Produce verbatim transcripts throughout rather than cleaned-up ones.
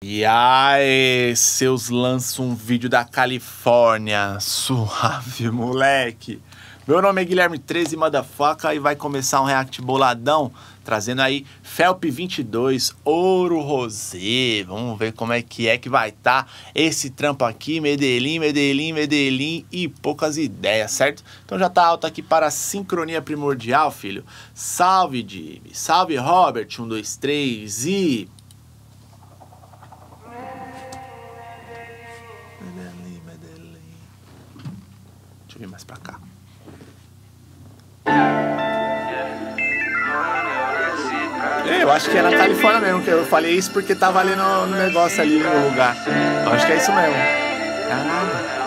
E aí, seus lançam um vídeo da Califórnia. Suave, moleque. Meu nome é Guilherme treze Motherfucker e vai começar um react boladão, trazendo aí Felp vinte e dois, Ouro Rosé. Vamos ver como é que é que vai estar tá esse trampo aqui, Medellín, Medellín, Medellín e poucas ideias, certo? Então já tá alto aqui para a sincronia primordial, filho. Salve, Jimmy. Salve, Robert. Um, dois, três e... Medellín, Medellín. Deixa eu vir mais pra cá. Eu acho que é na Califórnia mesmo, que eu falei isso porque tava ali no, no negócio ali no lugar. Eu acho que é isso mesmo. Caralho.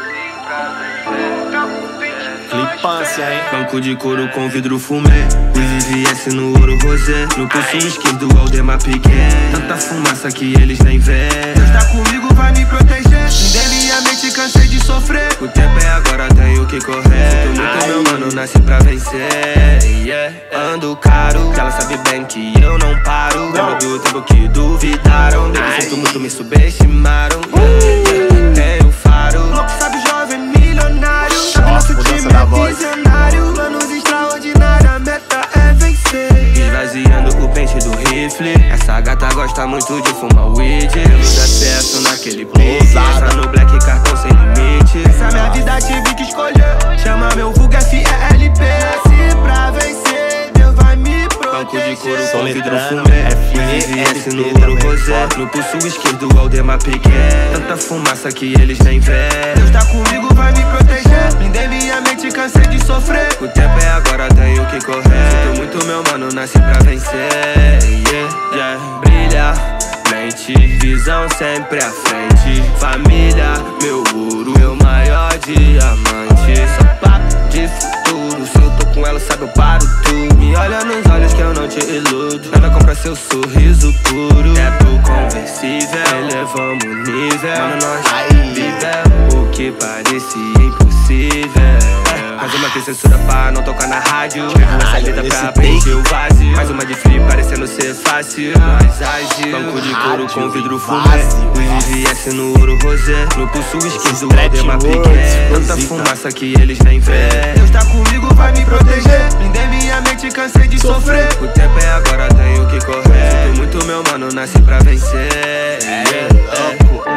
Clipância, hein? Banco de couro com vidro fumê, os V V S no Ouro Rosé, no pulso esquerdo Aldemar Piquet. Tanta fumaça que eles nem vê. Deus tá comigo, vai me proteger. Em minha mente cansei de sofrer. O tempo é agora, tenho que correr. Tô muito meu mano, nasci pra vencer. Yeah. Ando caro, que ela sabe bem que eu não paro. Lembro do tempo que duvidaram. Depois sinto muito, me subestimaram. uh. Tenho faro, louco sabe jovem milionário. Nossa, mudança da voz. Planos extraordinários, a meta é vencer. Esvaziando o pente do rifle. Essa gata gosta muito de fumar weed. Temos acesso naquele pique. Passa no black, cartão sem limite. Essa minha vida tive que escolher. Chama meu vulgo F E L P S pra vencer. Deus vai me proteger. Banco de couro com vidro fumê, V V S no Ouro Rosé, no pulso esquerdo Aldemar Piquet. Tanta fumaça que eles nem vê. Deus tá comigo, vai me proteger. Ninguém minha mente, cansei de sofrer. O tempo é agora, tenho que correr. Sinto muito meu mano, nasci pra vencer. Yeah, yeah. Brilha, mente, visão sempre à frente. Família, meu ouro, meu maior diamante. Sapato de futuro, se eu tô com ela, sabe eu paro tudo. Me olha nos olhos que eu não te iludo. Nada compra seu sorriso puro. Teto conversível, elevamos o nível. Mano, nós vivemos o que parecia impossível. Mais uma que censura pra não tocar na rádio. Uma saída pra preencher o vazio. Mais uma de free parecendo ser fácil. Nós agil. Banco de couro com vidro fumê, o V V S no Ouro Rosé, no pulso esquerdo Aldemar Piquet. Tanta fumaça que eles nem vê. Deus tá comigo, vai me proteger. Ninguém minha mente, cansei de sofrer. O tempo é agora, tenho que correr. Sinto muito meu mano, nasci pra vencer. É louco.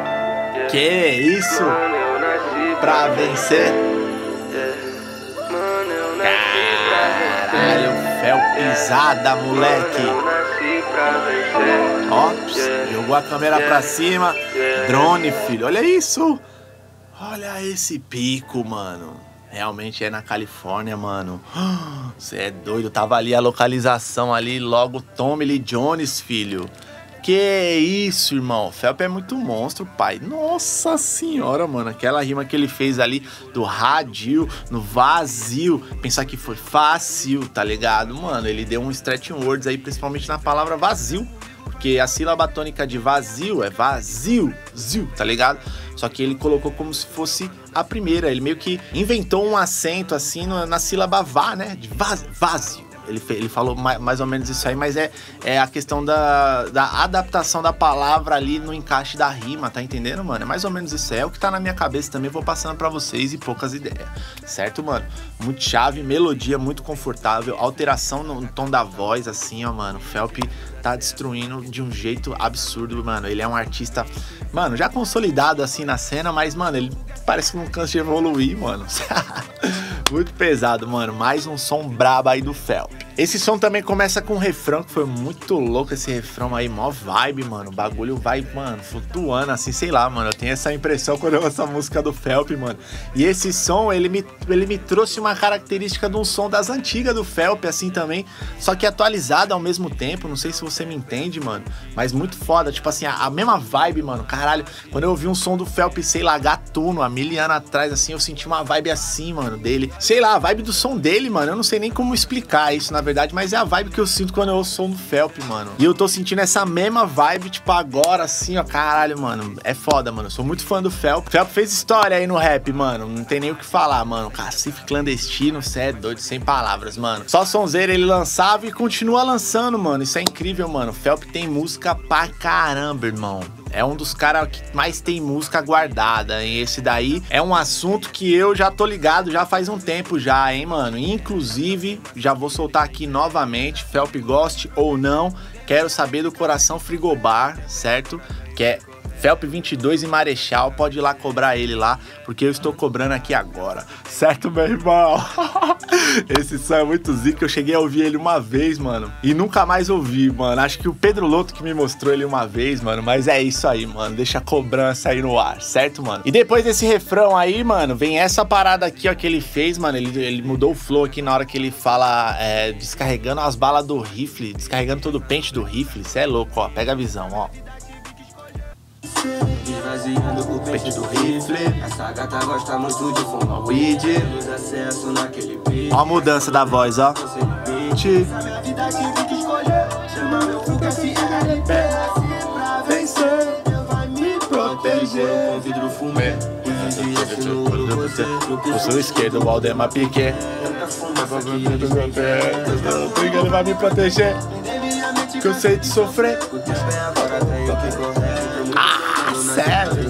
Que isso? Pra vencer? Caralho, fel pisada, moleque. Ó, jogou a câmera pra cima. Drone, filho, olha isso. Olha esse pico, mano. Realmente é na Califórnia, mano. Você é doido, tava ali a localização ali, logo Tommy Lee Jones, filho. Que isso, irmão. Felp é muito monstro, pai. Nossa senhora, mano. Aquela rima que ele fez ali do radio, no vazio. Pensar que foi fácil, tá ligado? Mano, ele deu um stretch words aí, principalmente na palavra vazio. Porque a sílaba tônica de vazio é vazio, zio, tá ligado? Só que ele colocou como se fosse a primeira. Ele meio que inventou um acento assim na sílaba vá, né? De vaz, vazio. Ele, ele falou mais, mais ou menos isso aí, mas é, é a questão da, da adaptação da palavra ali no encaixe da rima, tá entendendo, mano? É mais ou menos isso aí, é o que tá na minha cabeça também, vou passando pra vocês e poucas ideias, certo, mano? Muito chave, melodia muito confortável, alteração no, no tom da voz, assim, ó, mano. Felp tá destruindo de um jeito absurdo, mano. Ele é um artista, mano, já consolidado assim na cena, mas, mano, ele parece que não cansa de evoluir, mano. Muito pesado, mano. Mais um som brabo aí do Felp. Esse som também começa com um refrão que foi muito louco, esse refrão aí, mó vibe, mano. O bagulho vai, mano, flutuando assim, sei lá, mano. Eu tenho essa impressão quando eu ouço a música do Felp, mano. E esse som, ele me, ele me trouxe uma característica de um som das antigas do Felp, assim também. Só que atualizado ao mesmo tempo, não sei se você me entende, mano. Mas muito foda, tipo assim, a, a mesma vibe, mano. Caralho, quando eu ouvi um som do Felp, sei lá, gatuno, há mil anos atrás, assim, eu senti uma vibe assim, mano, dele. Sei lá, a vibe do som dele, mano, eu não sei nem como explicar isso, na verdade, mas é a vibe que eu sinto quando eu ouço som do Felp, mano. E eu tô sentindo essa mesma vibe, tipo, agora, assim, ó, caralho, mano. É foda, mano. Eu sou muito fã do Felp. O Felp fez história aí no rap, mano. Não tem nem o que falar, mano. Cacife clandestino, cê é doido, sem palavras, mano. Só sonzeira ele lançava e continua lançando, mano. Isso é incrível, mano. O Felp tem música pra caramba, irmão. É um dos caras que mais tem música guardada, e esse daí é um assunto que eu já tô ligado já faz um tempo já, hein, mano. Inclusive, já vou soltar aqui novamente, Felp goste ou não, quero saber do Coração Frigobar, certo? Que é Felp vinte e dois em Marechal, pode ir lá cobrar ele lá, porque eu estou cobrando aqui agora, certo, meu irmão? Esse som é muito zica, eu cheguei a ouvir ele uma vez, mano, e nunca mais ouvi, mano. Acho que o Pedro Lotto que me mostrou ele uma vez, mano, mas é isso aí, mano, deixa a cobrança aí no ar, certo, mano? E depois desse refrão aí, mano, vem essa parada aqui, ó, que ele fez, mano, ele, ele mudou o flow aqui na hora que ele fala, é, descarregando as balas do rifle, descarregando todo o pente do rifle, cê é louco, ó, pega a visão, ó. Esvaziando o pente do rifle. Essa gata gosta muito de fumar weed. Temos acesso naquele beat. Ó a mudança da voz, ó. Com vidro fumê. Eu sou esquerdo, o Valdemar Piquet. Ele vai me proteger, que eu sei de sofrer. Ah, sério?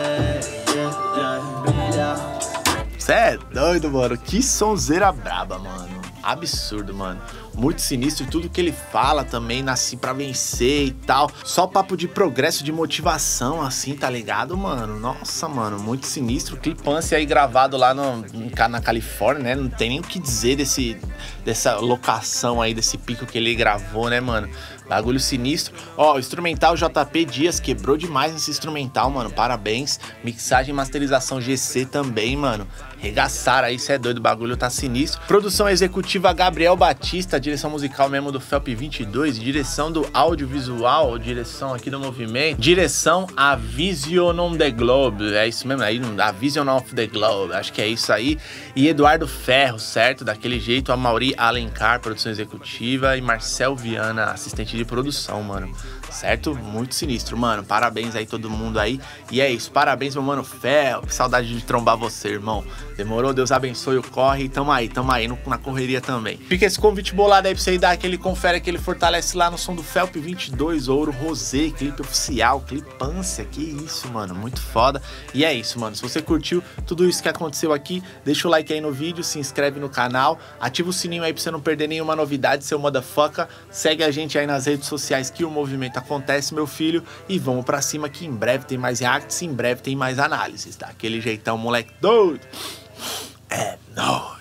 Cê é doido, mano. Que sonzeira braba, mano. Absurdo, mano. Muito sinistro e tudo que ele fala também, nasci pra vencer e tal. Só papo de progresso, de motivação, assim, tá ligado, mano? Nossa, mano, muito sinistro. Clipance aí gravado lá no, na Califórnia, né? Não tem nem o que dizer desse, dessa locação aí, desse pico que ele gravou, né, mano? Bagulho sinistro. Ó, o instrumental J P Dias quebrou demais nesse instrumental, mano. Parabéns. Mixagem e masterização G C também, mano. Regaçaram aí, cê é doido, o bagulho tá sinistro. Produção executiva Gabriel Batista, direção musical mesmo do Felp vinte e dois, direção do audiovisual, direção aqui do movimento, direção a Vision on the Globe, é isso mesmo, aí, a Vision of the Globe, acho que é isso aí. E Eduardo Ferro, certo? Daquele jeito, a Mauri Alencar, produção executiva, e Marcel Viana, assistente de produção, mano. Certo? Muito sinistro, mano. Parabéns aí todo mundo aí. E é isso, parabéns, meu mano Fel. Que saudade de trombar você, irmão. Demorou? Deus abençoe o corre. Tamo aí, tamo aí no, na correria também. Fica esse convite bolado aí pra você ir dar aquele confere, aquele fortalece lá no som do Felp vinte e dois, Ouro Rosé, clipe oficial, clipância. Que isso, mano. Muito foda. E é isso, mano. Se você curtiu tudo isso que aconteceu aqui, deixa o like aí no vídeo, se inscreve no canal, ativa o sininho aí pra você não perder nenhuma novidade, seu motherfucker. Segue a gente aí nas redes sociais que o movimento acontece, meu filho, e vamos pra cima que em breve tem mais reacts, em breve tem mais análises, daquele jeitão, moleque doido. É nóis.